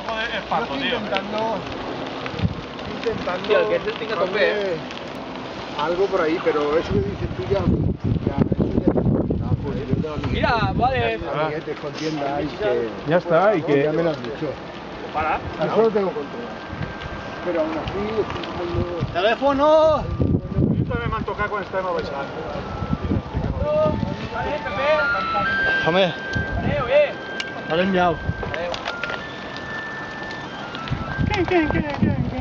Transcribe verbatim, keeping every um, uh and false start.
Ojo de espanto, estoy tío. intentando... Intentando... Tío, el que se tenga tope, eh. Algo por ahí, pero eso que dices tú ya... Ya, eso ya... No, pues yo tengo amiguetes. Mira, vale. Amiguetes con tiendas y que... Ya está, y que... Ya me lo has dicho. Para. Eso lo tengo controlado. Pero aún así estoy buscando... ¡Teléfono! Jo també m'han tocat quan estàvem a baixar. Vale, Pepe. Home, Adéu, eh. adéu, miau. Adéu. Què, què, què, què?